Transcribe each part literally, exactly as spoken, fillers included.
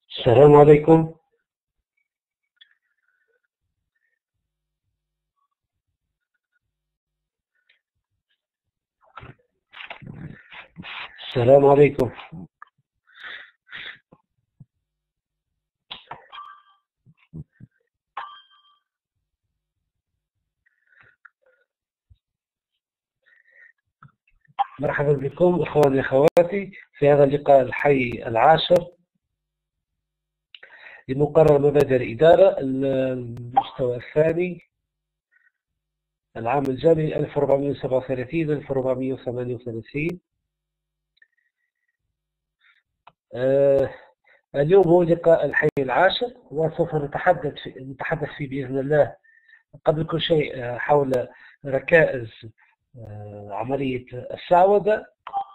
السلام عليكم. السلام عليكم. مرحبا بكم إخواني أخواتي في هذا اللقاء الحي العاشر لمقرر مبادئ الإدارة المستوى الثاني العام الجامعي ألف وأربعمئة وسبعة وثلاثين ألف وأربعمئة وثمانية وثلاثين. آه اليوم هو لقاء الحي العاشر وسوف نتحدث في نتحدث فيه بإذن الله قبل كل شيء حول ركائز آه عملية السعودة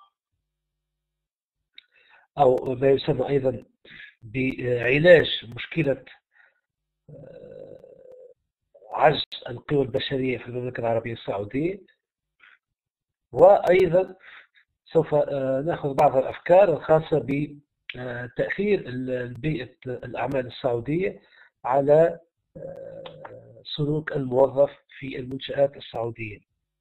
أو ما يسمى أيضا بعلاج مشكلة عجز القوى البشرية في المملكة العربية السعودية، وأيضا سوف نأخذ بعض الأفكار الخاصة بتأثير بيئة الأعمال السعودية على سلوك الموظف في المنشآت السعودية.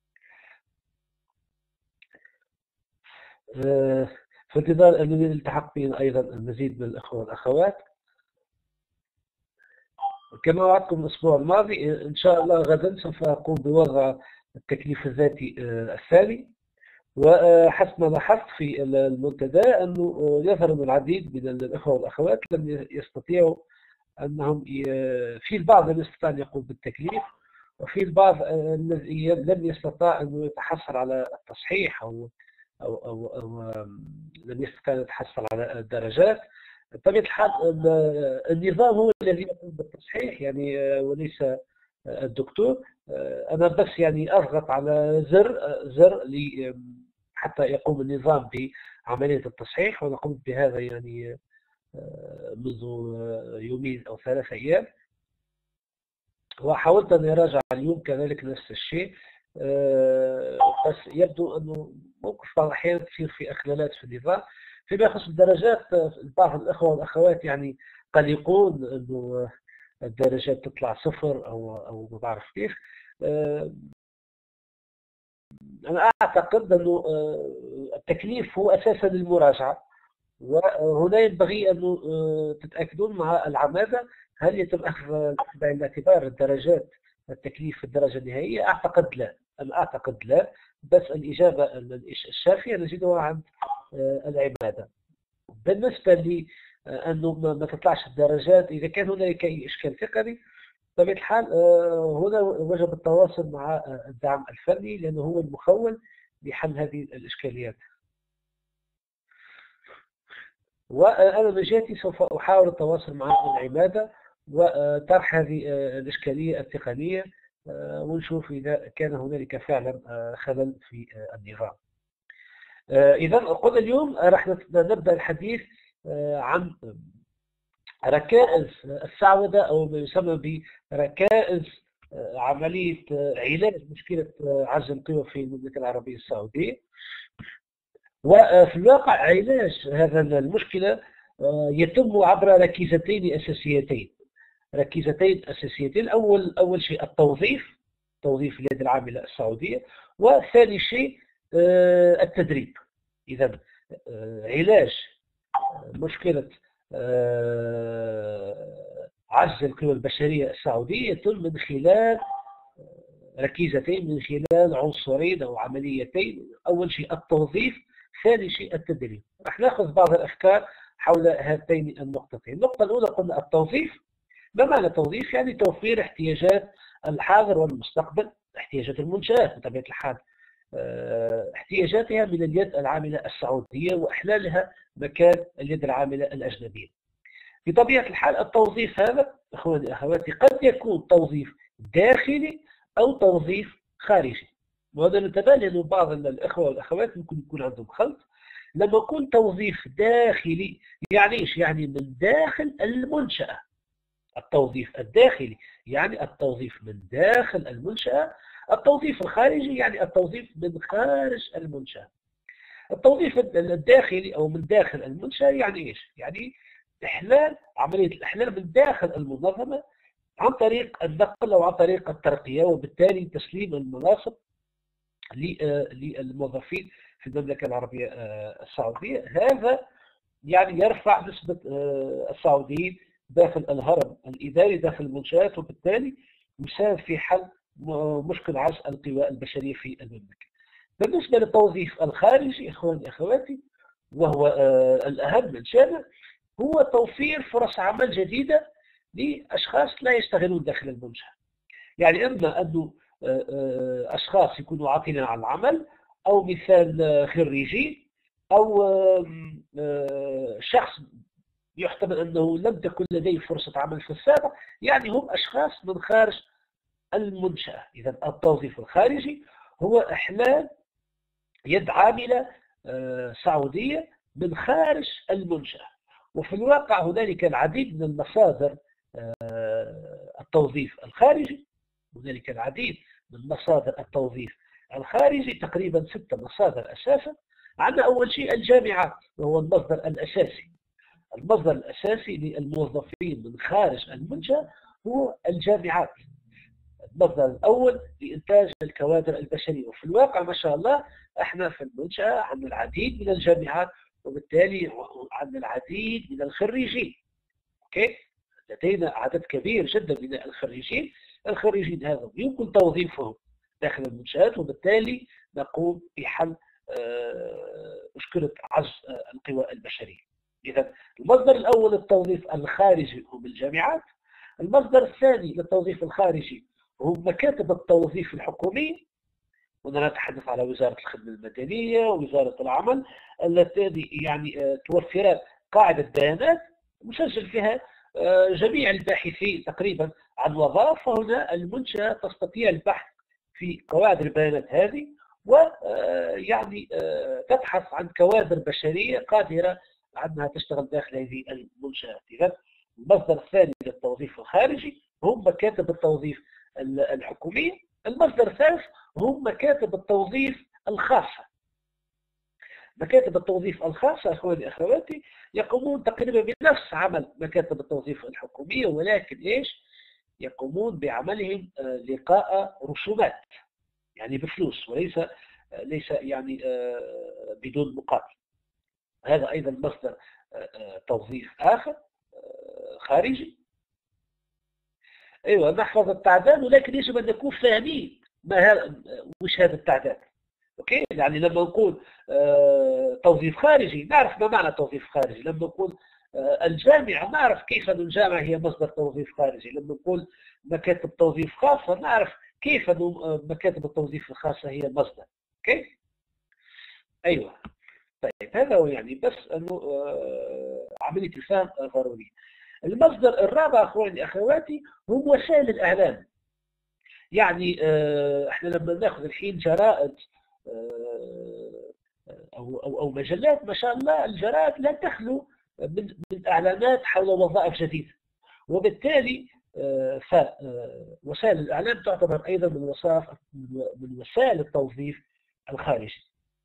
في انتظار أن نلتحق بنا أيضا المزيد من الأخوة والأخوات. كما وعدتكم الأسبوع الماضي إن شاء الله غدا سوف أقوم بوضع التكليف الذاتي الثاني، وحسب ما لاحظت في المنتدى أنه يظهر من العديد من الأخوة والأخوات لم يستطيعوا أنهم في البعض لم يستطيع أن يقوم بالتكليف، وفي البعض الذي لم يستطيع أن يتحصل على التصحيح أو أو أو, أو لم يستطيع أن يتحصل على الدرجات. بطبيعة الحال النظام هو الذي يقوم بالتصحيح يعني وليس الدكتور. أنا بس يعني أضغط على زر زر لي حتى يقوم النظام بعملية التصحيح، وأنا قمت بهذا يعني منذ يومين أو ثلاثة أيام، وحاولت أن أراجع اليوم كذلك نفس الشيء. بس يبدو أنه ممكن بعض الأحيان تصير في أخلالات في النظام. فيما يخص الدرجات بعض الأخوة والأخوات يعني قلقون أنه الدرجات تطلع صفر أو أو ما بعرف كيف. أنا أعتقد أنه التكليف هو أساسا المراجعة، وهنا ينبغي أن تتأكدون مع العمادة هل يتم أخذ بعين الاعتبار الدرجات التكليف في الدرجة النهائية. أعتقد لا، أنا أعتقد لا، بس الإجابة الشافية نجدها عند العمادة. بالنسبة لي أنه ما تطلعش الدرجات، إذا كان هناك أي إشكال تقني بطبيعة الحال هنا وجب التواصل مع الدعم الفني لأنه هو المخول لحل هذه الإشكاليات. وأنا من جهتي سوف أحاول التواصل مع العمادة وطرح هذه الإشكالية التقنية ونشوف إذا كان هنالك فعلا خلل في النظام. إذا قلنا اليوم راح نبدأ الحديث عن ركائز السعودة أو ما يسمى بركائز عملية علاج مشكلة عجز القوى في المملكة العربية السعودية. وفي الواقع علاج هذا المشكلة يتم عبر ركيزتين أساسيتين ركيزتين أساسيتين أول أول شيء التوظيف، توظيف اليد العاملة السعودية، وثاني شيء التدريب. إذا علاج مشكلة عجز القوى البشرية السعودية يتم من خلال ركيزتين، من خلال عنصرين أو عمليتين. أول شيء التوظيف، ثاني شيء التدريب. راح ناخذ بعض الأفكار حول هاتين النقطتين. النقطة الأولى قلنا التوظيف. ما معنى التوظيف؟ يعني توفير احتياجات الحاضر والمستقبل، احتياجات المنشآت بطبيعة الحال، احتياجاتها من اليد العاملة السعودية وإحلالها مكان اليد العاملة الأجنبية. بطبيعة الحال التوظيف هذا أخواني أخواتي قد يكون توظيف داخلي أو توظيف خارجي، وهذا ننتبه لأنه بعض الأخوة والأخوات ممكن يكون عندهم خلط. لما يكون توظيف داخلي يعني إيش؟ يعني من داخل المنشأة. التوظيف الداخلي يعني التوظيف من داخل المنشأة. التوظيف الخارجي يعني التوظيف من خارج المنشأة. التوظيف الداخلي أو من داخل المنشأة يعني إيش؟ يعني إحلال عملية الإحلال من داخل المنظمة عن طريق النقل أو عن طريق الترقية، وبالتالي تسليم المناصب للموظفين في المملكة العربية السعودية. هذا يعني يرفع نسبة السعوديين داخل الهرم الإداري داخل المنشآت، وبالتالي يساهم في حل مشكل عجز القوى البشرية في المملكة. بالنسبة للتوظيف الخارجي إخواني أخواتي، وهو الأهم من شأنه، هو توفير فرص عمل جديدة لأشخاص لا يشتغلون داخل المنشأة. يعني إما أنه أشخاص يكونوا عاطلين عن العمل، أو مثال خريجي، أو شخص يحتمل أنه لم تكن لديه فرصة عمل في السابق، يعني هم أشخاص من خارج المنشأة. إذا التوظيف الخارجي هو إحلال يد عاملة سعودية من خارج المنشأة. وفي الواقع هنالك العديد من المصادر التوظيف الخارجي، هنالك العديد من مصادر التوظيف الخارجي، تقريبا ستة مصادر أساسا. عندنا أول شيء الجامعات، وهو المصدر الأساسي. المصدر الأساسي للموظفين من خارج المنشأة هو الجامعات، المصدر الأول لإنتاج الكوادر البشرية. وفي الواقع ما شاء الله احنا في المنشأة عندنا العديد من الجامعات، وبالتالي عندنا العديد من الخريجين. اوكي، لدينا عدد كبير جدا من الخريجين. الخريجين هذا يمكن توظيفهم داخل المنشآت، وبالتالي نقوم بحل مشكلة عجز القوى البشرية. إذا المصدر الأول للتوظيف الخارجي هم الجامعات. المصدر الثاني للتوظيف الخارجي هم مكاتب التوظيف الحكومية، هنا نتحدث على وزارة الخدمة المدنية ووزارة العمل، التي يعني توفر قاعدة بيانات مسجل فيها جميع الباحثين تقريبا عن وظائف. فهنا المنشأة تستطيع البحث في قواعد البيانات هذه، ويعني تبحث عن كوادر بشرية قادرة عنها تشتغل داخل هذه المنشآت. إذا المصدر الثاني للتوظيف الخارجي هم مكاتب التوظيف الحكومية. المصدر الثالث هم مكاتب التوظيف الخاصة. مكاتب التوظيف الخاصة أخواني أخواتي يقومون تقريبا بنفس عمل مكاتب التوظيف الحكومية، ولكن إيش؟ يقومون بعملهم لقاء رسومات، يعني بفلوس، وليس ليس يعني بدون مقابل. هذا أيضا مصدر توظيف آخر خارجي. أيوة، نحفظ التعداد، ولكن يجب أن نكون فاهمين ما هذا، وش هذا التعداد. اوكي، يعني لما نقول آه توظيف خارجي نعرف ما معنى توظيف خارجي. لما نقول آه الجامعة نعرف كيف أن الجامعة هي مصدر توظيف خارجي. لما نقول مكاتب توظيف خاصة نعرف كيف أن مكاتب التوظيف الخاصة هي مصدر. اوكي، ايوه. طيب، هذا هو يعني بس انه آه عملية الفهم ضرورية. المصدر الرابع اخواني اخواتي هم وسائل الاعلام. يعني آه احنا لما ناخذ الحين جرائد أو, أو, أو مجلات، ما شاء الله الجرائد لا تخلو من, من إعلانات حول وظائف جديدة، وبالتالي فوسائل الإعلام تعتبر أيضا من وسائل من وسائل التوظيف الخارجي.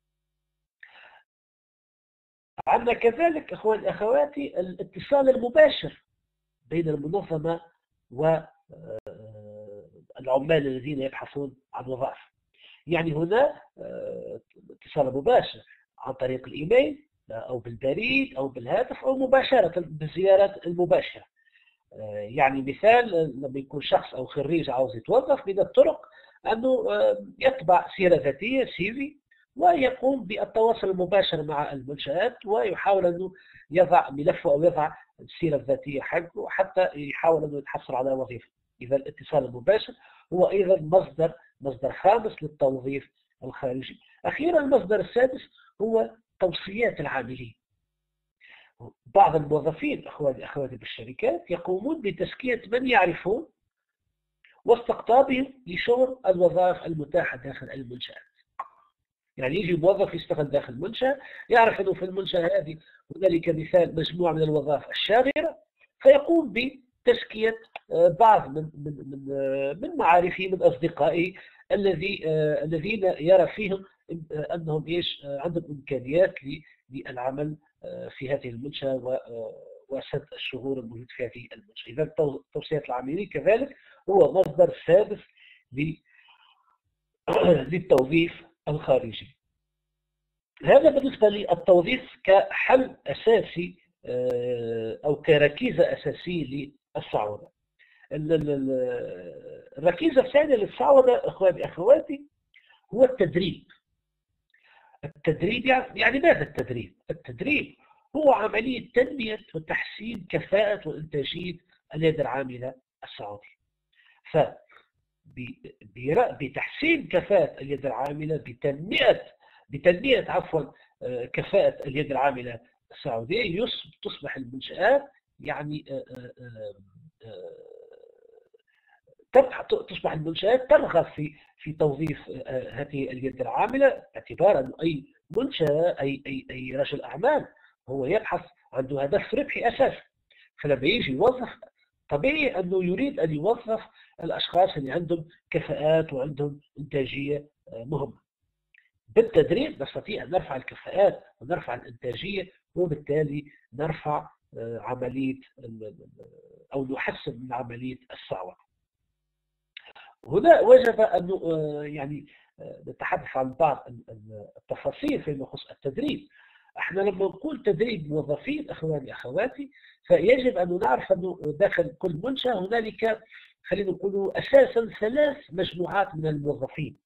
عندنا كذلك أخواني أخواتي الاتصال المباشر بين المنظمة والعمال الذين يبحثون عن وظائف. يعني هنا اتصال مباشر عن طريق الإيميل أو بالبريد أو بالهاتف أو مباشرة بالزيارات المباشرة. يعني مثال لما يكون شخص أو خريج عاوز يتوظف، من الطرق أنه يطبع سيرة ذاتية سي في، ويقوم بالتواصل المباشر مع المنشآت، ويحاول أنه يضع ملفه أو يضع السيرة الذاتية حقه حتى يحاول أنه يتحصل على وظيفة. إذا الاتصال المباشر هو أيضا مصدر مصدر خامس للتوظيف الخارجي. أخيرا المصدر السادس هو توصيات العاملين. بعض الموظفين أخواني أخواتي بالشركات يقومون بتزكية من يعرفون واستقطابهم لشغل الوظائف المتاحة داخل المنشآت. يعني يجي موظف يشتغل داخل المنشأة، يعرف أنه في المنشأة هذه هنالك مثال مجموعة من الوظائف الشاغرة، فيقوم بتزكية بعض من من من من معارفه من أصدقائه الذي الذين يرى فيهم أنهم إيش عندهم إمكانيات للعمل في هذه المنشأة وست الشهور الموجود فيها في المنشأة. إذا توصيات العاملين كذلك هو مصدر سادس للتوظيف الخارجي. هذا بالنسبة للتوظيف كحل أساسي أو كركيزة أساسية للسعودة. الركيزة الثانية للسعودة إخواني أخواتي هو التدريب. التدريب يعني ماذا التدريب؟ التدريب هو عملية تنمية وتحسين كفاءة وإنتاجية اليد العاملة السعودية. ف بتحسين كفاءة اليد العاملة بتنمية بتنمية عفوا كفاءة اليد العاملة السعودية تصبح المنشآت يعني تصبح المنشآت ترغب في في توظيف هذه اليد العاملة، باعتبار أن أي منشأة أي أي أي رجل أعمال هو يبحث عنده هدف ربحي أساسا. فلما يجي يوظف طبيعي أنه يريد أن يوظف الأشخاص اللي عندهم كفاءات وعندهم إنتاجية مهمة. بالتدريب نستطيع أن نرفع الكفاءات ونرفع الإنتاجية، وبالتالي نرفع عملية أو نحسن من عملية السعودة. هنا وجب أن يعني نتحدث عن بعض التفاصيل فيما يخص التدريب. احنا لما نقول تدريب موظفين اخواني اخواتي فيجب ان نعرف انه داخل كل منشأة هنالك خلينا نقول اساسا ثلاث مجموعات من الموظفين.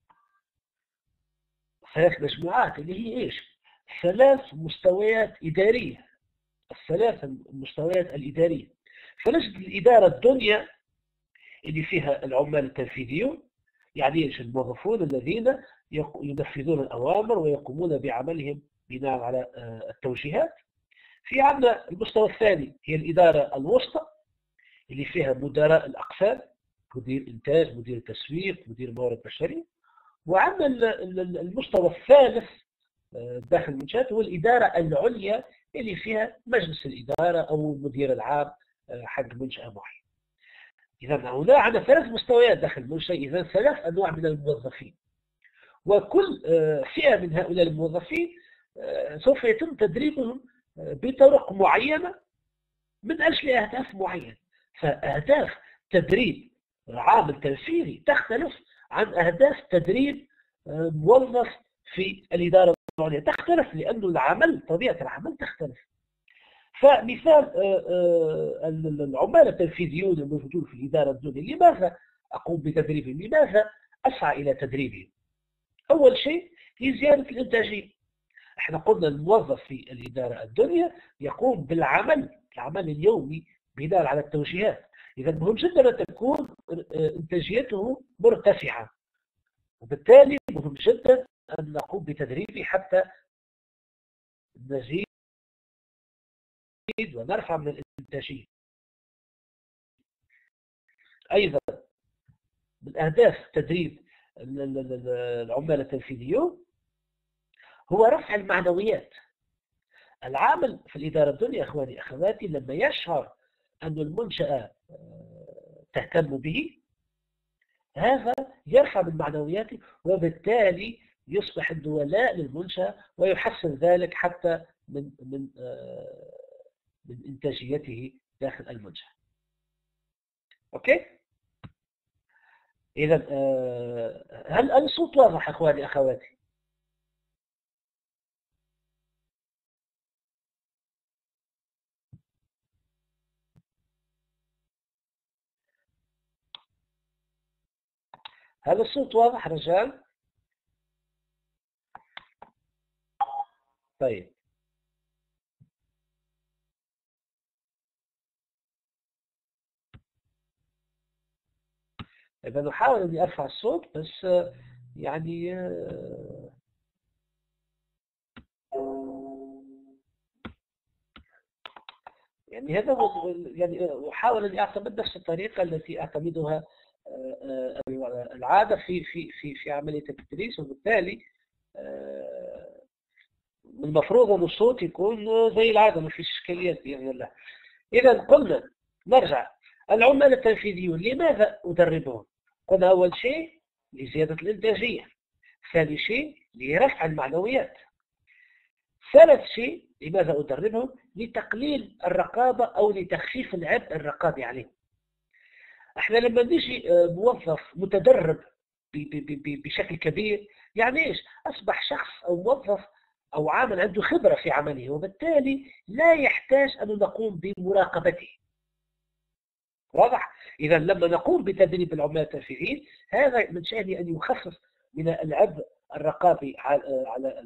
ثلاث مجموعات اللي هي ايش؟ ثلاث مستويات اداريه. الثلاث المستويات الاداريه. فنجد الاداره الدنيا اللي فيها العمال التنفيذيون، يعني ايش؟ الموظفون الذين ينفذون الاوامر ويقومون بعملهم بناء على التوجيهات. في عندنا المستوى الثاني هي الإدارة الوسطى اللي فيها مدراء الأقسام، مدير إنتاج، مدير تسويق، مدير موارد بشرية. وعندنا المستوى الثالث داخل المنشآت هو الإدارة العليا اللي فيها مجلس الإدارة أو المدير العام حق منشأة معين. إذا هنا عندنا ثلاث مستويات داخل المنشأة، إذا ثلاث أنواع من الموظفين، وكل فئة من هؤلاء الموظفين سوف يتم تدريبهم بطرق معينة من أجل أهداف معينة. فأهداف تدريب عامل تنفيذي تختلف عن أهداف تدريب موظف في الإدارة العليا، تختلف لأن العمل طبيعة العمل تختلف. فمثال العمال التنفيذيون الموجودون في الإدارة الدولية، لماذا أقوم بتدريبهم؟ لماذا أسعى إلى تدريبهم؟ أول شيء هي زيادة الإنتاجية. احنا قلنا الموظف في الإدارة الدنيا يقوم بالعمل العمل اليومي بناء على التوجيهات. إذا مهم جدا أن تكون إنتاجيته مرتفعة، وبالتالي مهم جدا أن نقوم بتدريبه حتى نزيد ونرفع من الإنتاجية. أيضا من أهداف تدريب العمال التنفيذيون هو رفع المعنويات. العامل في الإدارة الدنيا أخواني أخواتي لما يشعر أن المنشأة تهتم به، هذا يرفع من معنوياته، وبالتالي يصبح الولاء للمنشأة ويحسن ذلك حتى من من من إنتاجيته داخل المنشأة. أوكي؟ إذا هل الصوت واضح أخواني أخواتي؟ هل الصوت واضح رجال؟ طيب إذا نحاول أن أرفع الصوت، بس يعني يعني هذا يعني أحاول أن أعتمد نفس الطريقة التي أعتمدها العادة في في في في عملية التدريس، وبالتالي المفروض أن الصوت يكون زي العادة، ما فيش إشكاليات بإذن الله. إذا قلنا نرجع، العمال التنفيذيون لماذا أدربهم؟ قلنا أول شيء لزيادة الإنتاجية، ثاني شيء لرفع المعنويات، ثالث شيء لماذا أدربهم؟ لتقليل الرقابة أو لتخفيف العبء الرقابي عليهم. احنا لما نجي موظف متدرب بشكل كبير، يعني ايش؟ أصبح شخص أو موظف أو عامل عنده خبرة في عمله، وبالتالي لا يحتاج أن نقوم بمراقبته. واضح؟ إذا لما نقوم بتدريب العمال التنفيذيين، هذا من شأنه أن يخفف من العبء الرقابي على على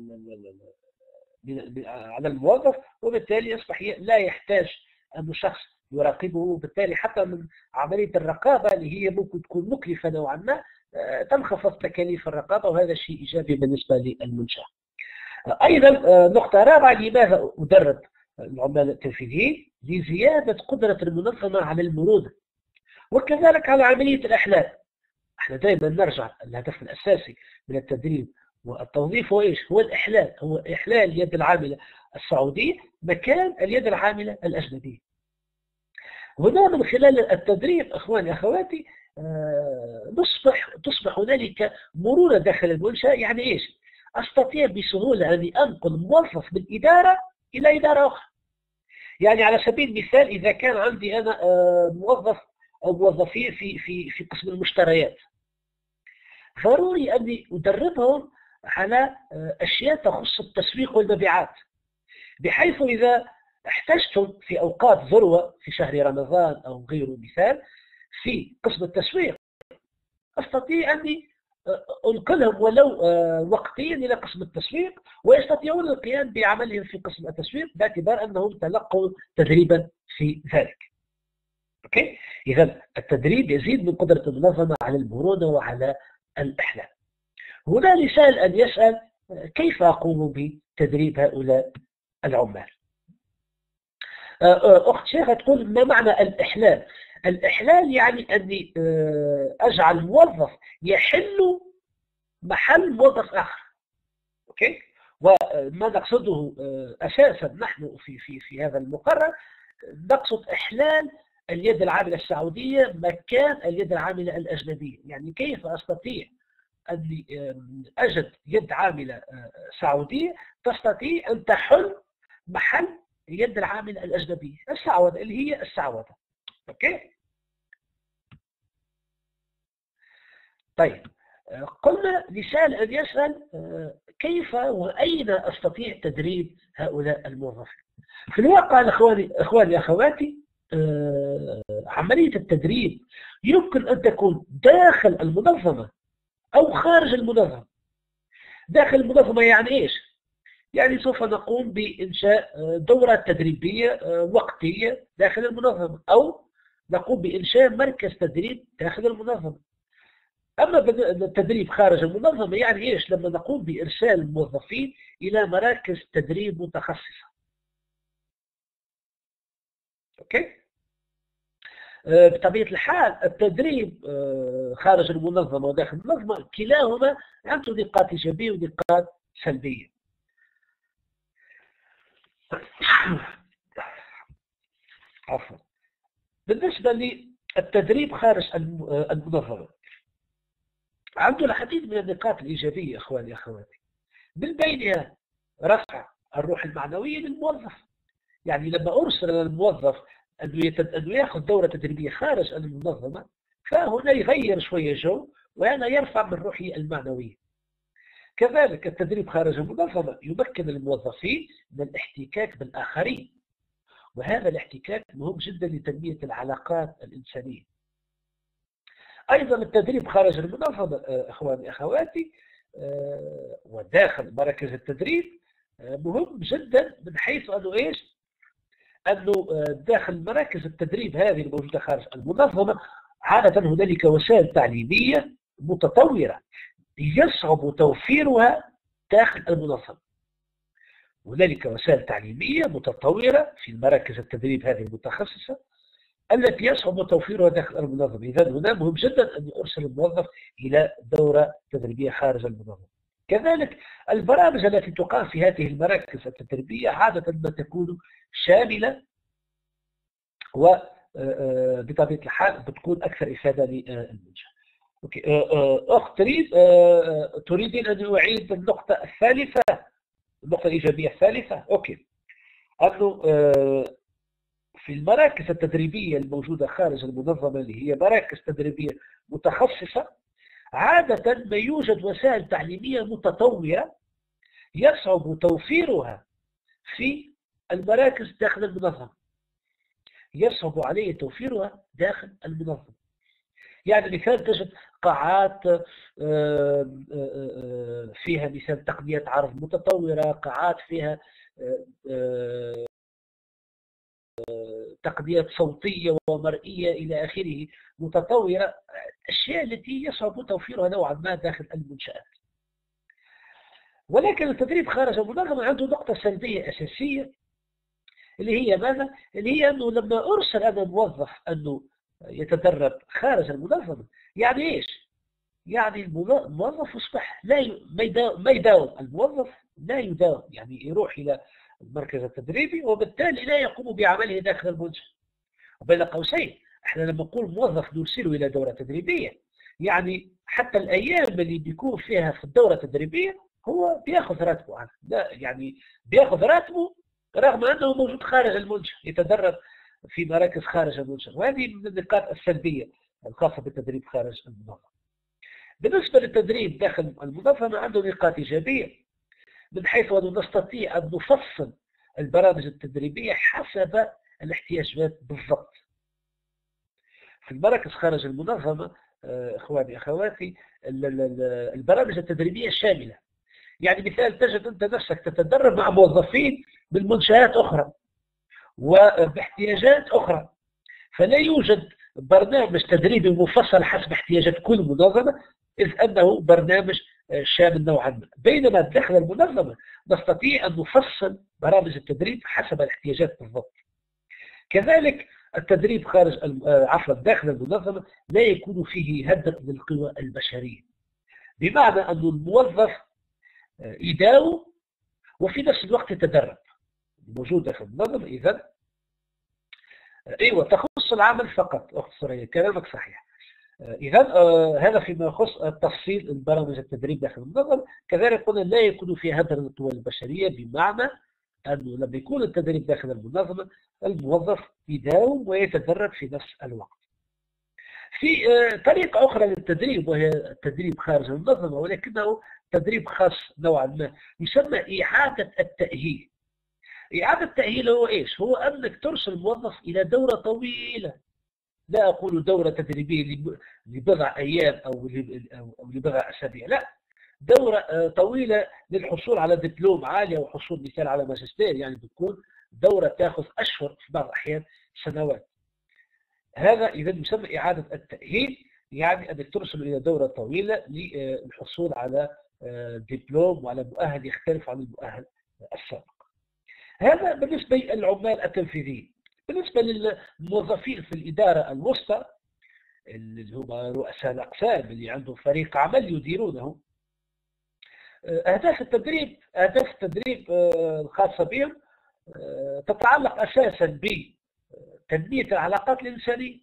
على الموظف، وبالتالي يصبح لا يحتاج أن شخص يراقبه، وبالتالي حتى من عملية الرقابة اللي هي ممكن تكون مكلفة نوعا ما تنخفض تكاليف الرقابة، وهذا شيء إيجابي بالنسبة للمنشأة. أيضا نقطة رابعة، لماذا أدرب العمال التنفيذيين؟ لزيادة قدرة المنظمة على المرونة، وكذلك على عملية الإحلال. احنا دائما نرجع الهدف الأساسي من التدريب والتوظيف هو ايش؟ هو الإحلال، هو إحلال اليد العاملة السعودية مكان اليد العاملة الأجنبية. هنا من خلال التدريب اخواني اخواتي تصبح تصبح هنالك مرونة داخل المنشأة. يعني ايش؟ استطيع بسهولة اني انقل موظف من إدارة إلى إدارة أخرى. يعني على سبيل المثال، إذا كان عندي أنا موظف أو موظفين في في في قسم المشتريات، ضروري أني أدربهم على أشياء تخص التسويق والمبيعات، بحيث إذا احتجتم في أوقات ذروة في شهر رمضان أو غيره مثال في قسم التسويق، أستطيع أني أنقلهم ولو وقتيا إلى قسم التسويق، ويستطيعون القيام بعملهم في قسم التسويق باعتبار أنهم تلقوا تدريبا في ذلك. أوكي؟ إذا التدريب يزيد من قدرة المنظمة على المرونة وعلى الإحلال. هنا لسائل أن يسأل: كيف أقوم بتدريب هؤلاء العمال؟ أخت شيخة تقول: ما معنى الإحلال؟ الإحلال يعني أني أجعل موظف يحل محل موظف آخر. أوكي؟ وما نقصده أساسا نحن في في في هذا المقرر، نقصد إحلال اليد العاملة السعودية مكان اليد العاملة الأجنبية. يعني كيف أستطيع أن أجد يد عاملة سعودية تستطيع أن تحل محل اليد العاملة الأجنبية، السعودة اللي هي السعودة. أوكي؟ طيب، قلنا لسائل أن يسأل: كيف وأين أستطيع تدريب هؤلاء الموظفين؟ في الواقع أخواني أخواني أخواتي، عملية التدريب يمكن أن تكون داخل المنظمة أو خارج المنظمة. داخل المنظمة يعني إيش؟ يعني سوف نقوم بإنشاء دورة تدريبية وقتية داخل المنظمة، أو نقوم بإنشاء مركز تدريب داخل المنظمة. أما التدريب خارج المنظمة يعني إيش؟ لما نقوم بإرسال الموظفين إلى مراكز تدريب متخصصة. أوكي؟ بطبيعة الحال التدريب خارج المنظمة وداخل المنظمة كلاهما عنده نقاط إيجابية ونقاط سلبية. عفوا. بالنسبة للتدريب خارج المنظمة عنده العديد من النقاط الإيجابية أخواني أخواتي، من بينها رفع الروح المعنوية للموظف. يعني لما أرسل الموظف أنه يأخذ دورة تدريبية خارج المنظمة، فهنا يغير شوية جو، وهنا يرفع من روحه المعنوية. كذلك التدريب خارج المنظمة يمكن الموظفين من الاحتكاك بالآخرين، وهذا الاحتكاك مهم جدا لتنمية العلاقات الإنسانية. أيضا التدريب خارج المنظمة أخواني أخواتي وداخل مراكز التدريب مهم جدا، من حيث أنه إيش؟ أنه داخل مراكز التدريب هذه الموجودة خارج المنظمة عادة هنالك وسائل تعليمية متطورة يصعب توفيرها داخل المنظمة. هنالك وسائل تعليمية متطورة في مراكز التدريب هذه المتخصصة التي يصعب توفيرها داخل المنظمة. إذا هنا مهم جدا أن يرسل الموظف إلى دورة تدريبية خارج المنظمة. كذلك البرامج التي تقام في هذه المراكز التدريبية عادة ما تكون شاملة، وبطبيعة الحال بتكون أكثر إفادة للمنشأ. أخت تريد تريدين أن أعيد النقطة الثالثة، النقطة الإيجابية الثالثة؟ أوكي. أنه في المراكز التدريبية الموجودة خارج المنظمة، اللي هي مراكز تدريبية متخصصة، عادة ما يوجد وسائل تعليمية متطورة يصعب توفيرها في المراكز داخل المنظمة، يصعب عليه توفيرها داخل المنظمة. يعني مثال، تجد قاعات فيها مثال تقنية عرض متطورة، قاعات فيها تقنيات صوتية ومرئية إلى آخره متطورة، أشياء التي يصعب توفيرها نوعا ما داخل المنشآت. ولكن التدريب خارج المنظمة عنده نقطة سلبية أساسية، اللي هي ماذا؟ اللي هي أنه لما أرسل أنا موظف أنه يتدرب خارج المنظمة، يعني إيش؟ يعني الموظف يصبح لا ما يداوم، الموظف لا يداوم، يعني يروح إلى المركز التدريبي وبالتالي لا يقوم بعمله داخل المنشأ. وبين قوسين، احنا لما نقول موظف نرسله إلى دورة تدريبية، يعني حتى الأيام اللي بيكون فيها في الدورة التدريبية هو بياخذ راتبه عنه، لا يعني بياخذ راتبه رغم أنه موجود خارج المنشأ، يتدرب في مراكز خارج المنشأ. وهذه من النقاط السلبية الخاصة بالتدريب خارج المنظمة. بالنسبة للتدريب داخل المنظمة عنده نقاط إيجابية، من حيث أنه نستطيع أن نفصل البرامج التدريبية حسب الاحتياجات بالضبط. في المراكز خارج المنظمة إخواني أخواتي البرامج التدريبية شاملة، يعني مثال تجد أنت نفسك تتدرب مع موظفين من منشآت أخرى وباحتياجات أخرى، فلا يوجد برنامج تدريبي مفصل حسب احتياجات كل منظمة، إذ أنه برنامج شامل نوعا ما. بينما داخل المنظمة نستطيع أن نفصل برامج التدريب حسب الاحتياجات بالضبط. كذلك التدريب خارج عفوا داخل المنظمة لا يكون فيه هدر للقوى البشرية، بمعنى أن الموظف يداوم وفي نفس الوقت يتدرب، موجود داخل المنظمة. إذا أيوة تخص العمل فقط. أخت سوريا كلامك صحيح. إذا آه هذا فيما يخص تفصيل البرامج التدريب داخل المنظمة. كذلك قلنا لا يكون فيه هدر للقوى البشرية، بمعنى أنه لما يكون التدريب داخل المنظمة الموظف يداوم ويتدرب في نفس الوقت. في آه طريقة أخرى للتدريب وهي التدريب خارج المنظمة، ولكنه تدريب خاص نوعا ما، يسمى إعادة التأهيل. إعادة التأهيل هو إيش؟ هو أنك ترسل الموظف إلى دورة طويلة، لا أقول دورة تدريبية لبضع أيام أو لبضع أسابيع، لا، دورة طويلة للحصول على دبلوم عالي أو حصول مثال على ماجستير، يعني بتكون دورة تأخذ أشهر في بعض الأحيان سنوات. هذا إذا يسمى إعادة التأهيل، يعني أنك ترسل إلى دورة طويلة للحصول على دبلوم وعلى مؤهل يختلف عن المؤهل السابق. هذا بالنسبة للعمال التنفيذيين. بالنسبة للموظفين في الإدارة الوسطى اللي هم رؤساء الأقسام اللي عندهم فريق عمل يديرونه، أهداف التدريب أهداف التدريب الخاصة بهم تتعلق أساسا بتنمية العلاقات الإنسانية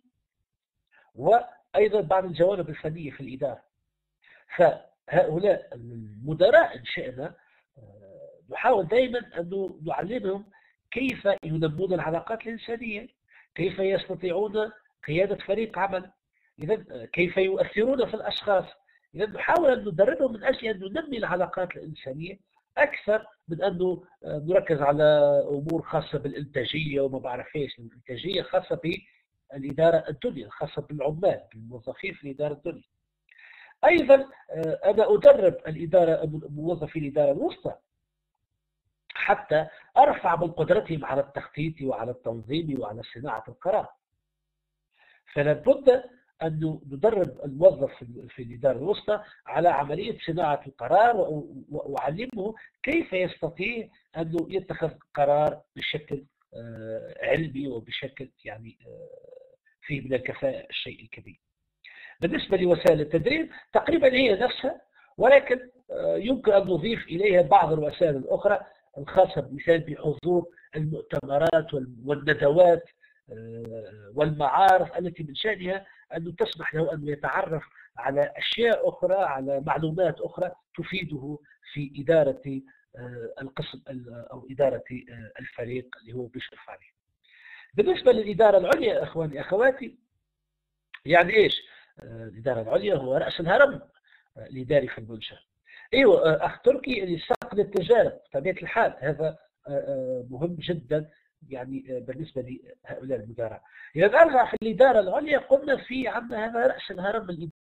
وأيضا بعض الجوانب الفنية في الإدارة. فهؤلاء المدراء إن شئنا نحاول دائما أن نعلمهم كيف ينمون العلاقات الإنسانية، كيف يستطيعون قيادة فريق عمل، إذا كيف يؤثرون في الأشخاص. إذا نحاول أن ندربهم من أجل أن ننمي العلاقات الإنسانية أكثر من أن نركز على أمور خاصة بالإنتاجية وما بعرف إيش. الإنتاجية خاصة بالإدارة الدنيا، خاصة بالعمال بالموظفين في الإدارة الدنيا. أيضا أنا أدرب الإدارة موظفي الإدارة الوسطى حتى أرفع من قدرتهم على التخطيط وعلى التنظيم وعلى صناعة القرار. فلا بد أن ندرب الموظف في الإدارة الوسطى على عملية صناعة القرار وأعلمه كيف يستطيع أن يتخذ قرار بشكل علمي وبشكل يعني فيه من الكفاءة الشيء الكبير. بالنسبة لوسائل التدريب تقريبا هي نفسها، ولكن يمكن أن نضيف إليها بعض الوسائل الأخرى الخاصة مثال بحضور المؤتمرات والندوات والمعارف التي من شأنها أن تسمح له أن يتعرف على أشياء أخرى، على معلومات أخرى تفيده في إدارة القسم أو إدارة الفريق اللي هو بيشرف عليه. بالنسبة للإدارة العليا أخواني أخواتي، يعني إيش؟ الإدارة العليا هو رأس الهرم الإداري في المنشأة. أيوة أخ تركي اللي ساق للتجارب بطبيعة الحال، هذا مهم جدا يعني بالنسبة لهؤلاء المدراء. إذا نرجع في الإدارة العليا، قلنا في عندنا هذا رأس الهرم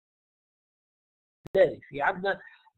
الإداري، في عندنا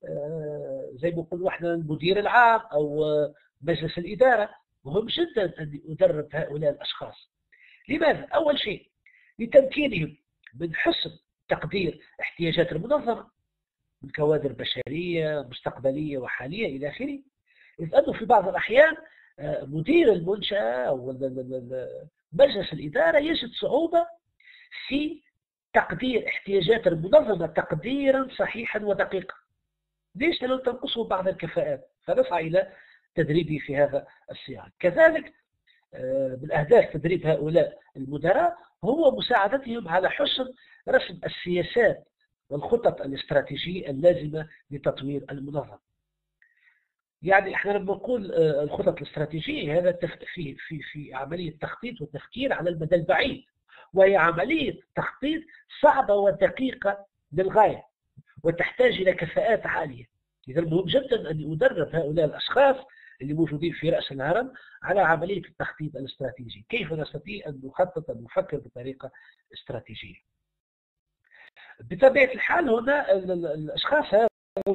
زي ما نقول احنا المدير العام أو مجلس الإدارة. مهم جدا أن يدرب هؤلاء الأشخاص. لماذا؟ أول شيء لتمكينهم من حسن تقدير احتياجات المنظمة من كوادر بشرية مستقبلية وحالية إلى آخره. إذ أنه في بعض الأحيان مدير المنشأة أو مجلس الإدارة يجد صعوبة في تقدير احتياجات المنظمة تقديرا صحيحا ودقيقا. ليش؟ لأنه تنقصه بعض الكفاءات، فنسعى إلى تدريبه في هذا السياق. كذلك من أهداف تدريب هؤلاء المدراء هو مساعدتهم على حسن رسم السياسات والخطط الاستراتيجية اللازمة لتطوير المنظمة. يعني احنا لما نقول الخطط الاستراتيجية، هذا في في في عملية تخطيط وتفكير على المدى البعيد، وهي عملية تخطيط صعبة ودقيقة للغاية وتحتاج إلى كفاءات عالية. إذا مهم جدا أن يدرب هؤلاء الأشخاص اللي موجودين في رأس الهرم على عملية التخطيط الاستراتيجي. كيف نستطيع أن نخطط أن نفكر بطريقة استراتيجية؟ بطبيعة الحال هنا الأشخاص هذا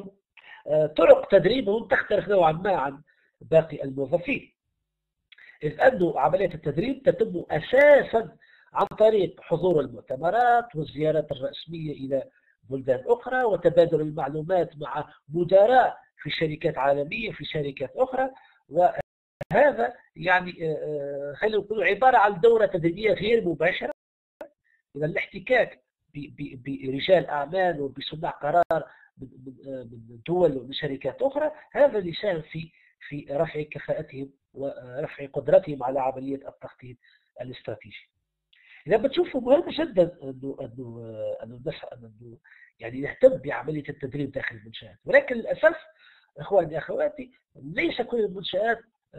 طرق تدريبهم تختلف نوعا ما عن باقي الموظفين، إذ أن عملية التدريب تتم أساسا عن طريق حضور المؤتمرات والزيارات الرسمية إلى بلدان أخرى وتبادل المعلومات مع مدراء في شركات عالمية في شركات أخرى. وهذا يعني خلينا نقول عبارة عن دورة تدريبية غير مباشرة. إذا الاحتكاك برجال أعمال وبصناع قرار من دول ومن شركات أخرى، هذا اللي يساهم في في رفع كفاءتهم ورفع قدرتهم على عملية التخطيط الاستراتيجي. إذا بتشوفوا مهم جدا أنه أنه أنه أنه يعني نهتم بعملية التدريب داخل المنشآت، ولكن للأسف إخواني أخواتي ليس كل المنشآت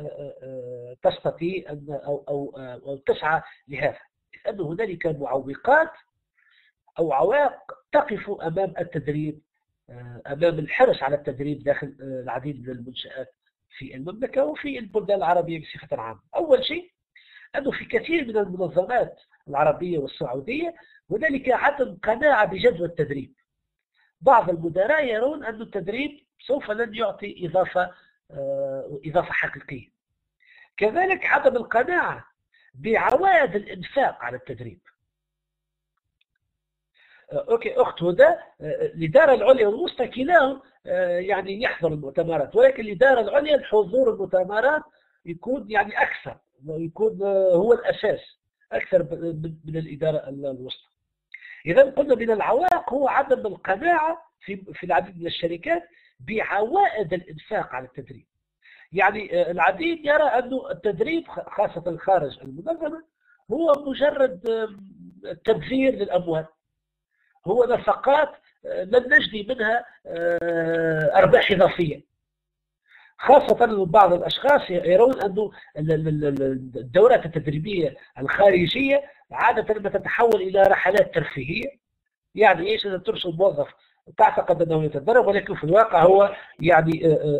تستطيع أن أو أو أو تسعى لهذا، لأن هنالك معوقات أو عوائق تقف أمام التدريب، أمام الحرص على التدريب داخل العديد من المنشآت في المملكة وفي البلدان العربية بصفة عامة. أول شيء أنه في كثير من المنظمات العربية والسعودية هنالك عدم قناعة بجدوى التدريب. بعض المدراء يرون أن التدريب سوف لن يعطي إضافة إضافة حقيقية. كذلك عدم القناعة بعوائد الإنفاق على التدريب. أوكي أخت هدى، الإدارة العليا والوسطى كلاهم يعني يحضر المؤتمرات، ولكن الإدارة العليا الحضور المؤتمرات يكون يعني أكثر ويكون هو الأساس أكثر من الإدارة الوسطى. إذا قلنا من العوائق هو عدم القناعة في في العديد من الشركات بعوائد الإنفاق على التدريب. يعني العديد يرى أن التدريب خاصة خارج المنظمة هو مجرد تبذير للأموال، هو نفقات لن نجني منها أرباح إضافية. خاصة بعض الأشخاص يرون أن الدورات التدريبية الخارجية عادة ما تتحول إلى رحلات ترفيهية. يعني إيش؟ أن ترسل موظف تعتقد أنه يتدرب، ولكن في الواقع هو يعني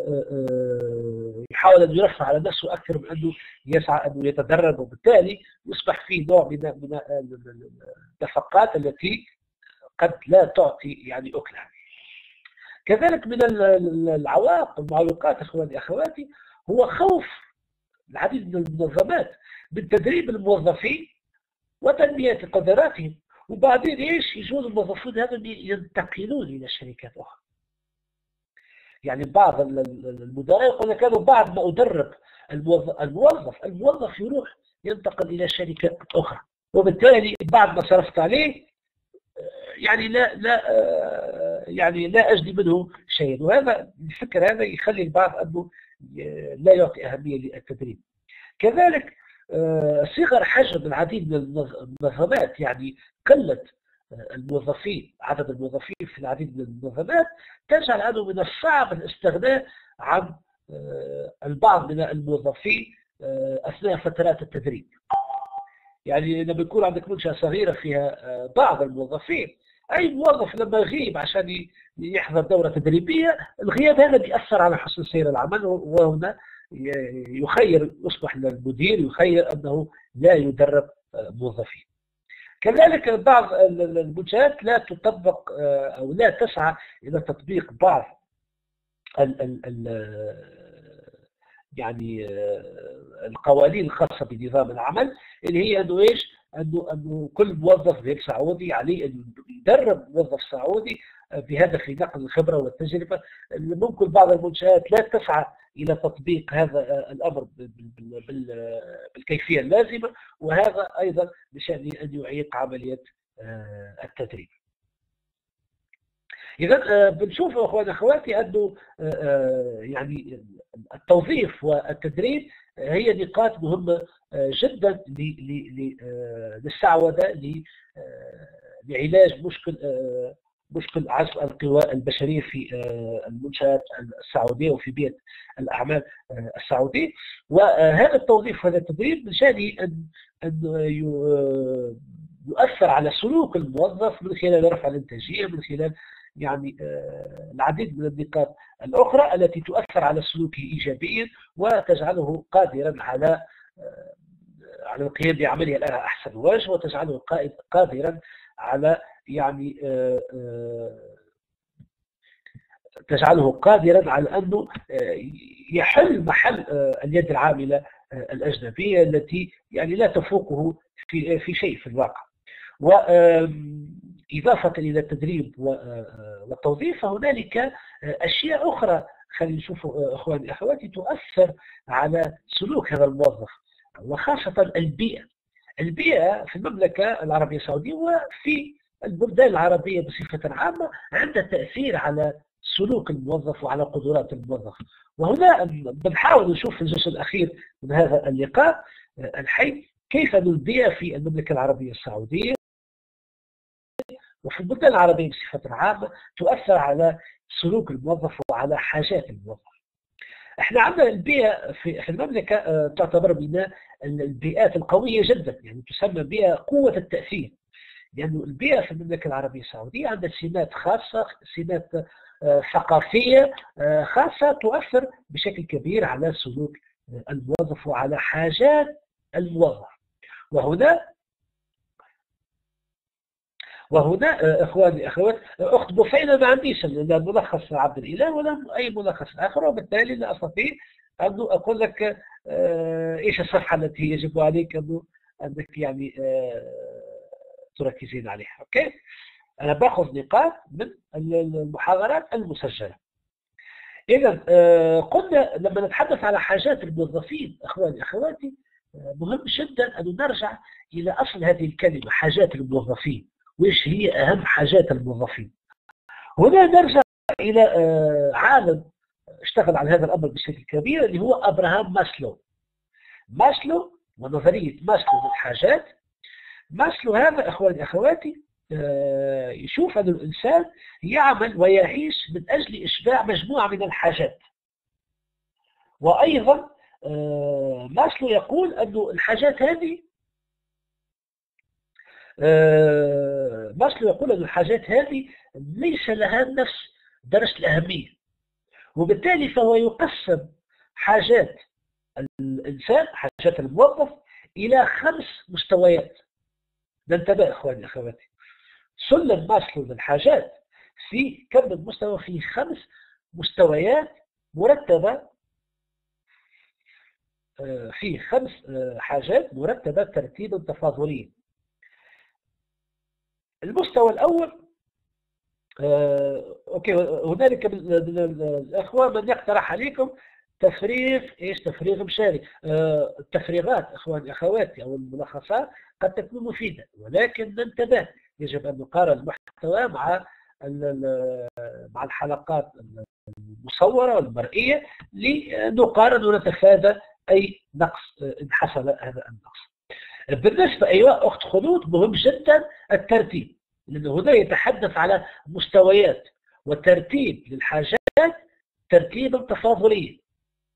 يحاول أن يرفع على نفسه أكثر من أنه يسعى أنه يتدرب، وبالتالي يصبح فيه نوع من النفقات التي قد لا تعطي يعني أكلها. كذلك من العوائق والمعوقات اخواني اخواتي هو خوف العديد من المنظمات من تدريب الموظفين وتنمية قدراتهم، وبعدين ايش يجوز الموظفين هذا ينتقلون الى شركات اخرى. يعني بعض المدراء يقول لك انا بعد ما ادرب الموظف الموظف الموظف يروح ينتقل الى شركات اخرى، وبالتالي بعد ما صرفت عليه يعني لا لا يعني لا أجدي منه شيء. وهذا الفكر هذا يخلي البعض أنه لا يعطي أهمية للتدريب. كذلك صغر حجم العديد من المنظمات، يعني قلة الموظفين عدد الموظفين في العديد من المنظمات تجعل أنه من الصعب الاستغناء عن البعض من الموظفين أثناء فترات التدريب. يعني لما يكون عندك منشأة صغيرة فيها بعض الموظفين، أي موظف لما يغيب عشان يحضر دورة تدريبية، الغياب هذا بيأثر على حسن سير العمل، وهنا يخير يصبح للمدير يخير أنه لا يدرب موظفين. كذلك بعض المنشآت لا تطبق أو لا تسعى إلى تطبيق بعض ال ال ال يعني القوانين الخاصة بنظام العمل، اللي هي أنه إيش؟ أنه أنه كل موظف غير سعودي عليه أن يدرب موظف سعودي بهدف نقل الخبرة والتجربة. ممكن بعض المنشآت لا تسعى إلى تطبيق هذا الأمر بالكيفية اللازمة، وهذا أيضا بشأن أن يعيق عملية التدريب. إذا بنشوف أخواني أخواتي أنه يعني التوظيف والتدريب هي نقاط مهمة جدا للسعودة لعلاج مشكل مشكل عجز القوى البشرية في المنشآت السعودية وفي بيئة الأعمال السعودية. وهذا التوظيف وهذا التدريب من شأنه أن أن يؤثر على سلوك الموظف من خلال رفع الإنتاجية، من خلال يعني العديد من النقاط الأخرى التي تؤثر على سلوكه إيجابيا وتجعله قادرا على على القيام بعمله على أحسن وجه، وتجعله قادرا على يعني تجعله قادرا على أنه يحل محل اليد العاملة الأجنبية التي يعني لا تفوقه في في شيء في الواقع. وإضافة إلى التدريب والتوظيف فهنالك أشياء أخرى خلينا نشوف أخواني أخواتي تؤثر على سلوك هذا الموظف، وخاصة البيئة. البيئة في المملكة العربية السعودية وفي البلدان العربية بصفة عامة عندها تأثير على سلوك الموظف وعلى قدرات الموظف. وهنا بنحاول نشوف في الجزء الأخير من هذا اللقاء الحي كيف البيئة في المملكة العربية السعودية وفي البلدان العربية بصفة عامة تؤثر على سلوك الموظف وعلى حاجات الموظف. احنا عندنا البيئة في المملكة تعتبر من البيئات القوية جدا، يعني تسمى بيئة قوة التأثير، لأن يعني البيئة في المملكة العربية السعودية عندها سمات خاصة، سمات ثقافية خاصة تؤثر بشكل كبير على سلوك الموظف وعلى حاجات الموظف. وهنا وهنا اخواني اخوات اخت بوفينا ما عنديش لا ملخص عبد الاله ولا اي ملخص اخر، وبالتالي لا استطيع ان اقول لك ايش الصفحه التي يجب عليك انه انك يعني تركزين عليها. اوكي، انا باخذ نقاط من المحاضرات المسجله. اذا قلنا لما نتحدث على حاجات الموظفين اخواني اخواتي مهم جدا ان نرجع الى اصل هذه الكلمه حاجات الموظفين، وإيش هي أهم حاجات الموظفين. هنا نرجع إلى عالم اشتغل على هذا الأمر بشكل كبير اللي هو أبراهام ماسلو. ماسلو ونظرية ماسلو للحاجات. ماسلو هذا أخواني أخواتي يشوف أن الإنسان يعمل ويعيش من أجل إشباع مجموعة من الحاجات. وأيضا ماسلو يقول أن الحاجات هذه ماسلو يقول أن الحاجات هذه ليس لها نفس درجة الأهمية، وبالتالي فهو يقسم حاجات الإنسان حاجات الموظف إلى خمس مستويات. ننتبه أخواني أخواتي، سلم ماسلو للحاجات في كم من مستوى؟ في خمس مستويات مرتبة، في خمس حاجات مرتبة ترتيبا تفاضليا. المستوى الأول آه، أوكي، هنالك من الأخوة من يقترح عليكم تفريغ إيش تفريغ مشاري. آه، التفريغات أخواني أخواتي أو الملخصات قد تكون مفيدة، ولكن ننتبه يجب أن نقارن المحتوى مع مع الحلقات المصورة والمرئية لنقارن ونتفادى أي نقص إن حصل هذا النقص. بالنسبة أيوة أخت خلود مهم جدا الترتيب، لأنه هنا يتحدث على مستويات وترتيب للحاجات ترتيبا تفاضليا.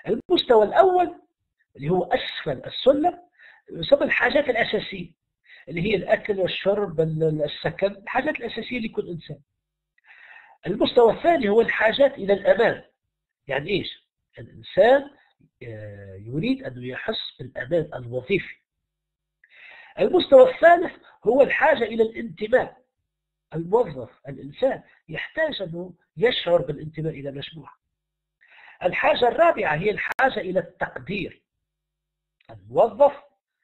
المستوى الأول اللي هو أسفل السلم يسمى الحاجات الأساسية، اللي هي الأكل والشرب، السكن، الحاجات الأساسية لكل إنسان. المستوى الثاني هو الحاجات إلى الأمان. يعني إيش؟ الإنسان يريد أن يحس بالأمان الوظيفي. المستوى الثالث هو الحاجة إلى الانتماء. الموظف الإنسان يحتاج أنه يشعر بالانتماء إلى مجموعة. الحاجة الرابعة هي الحاجة إلى التقدير. الموظف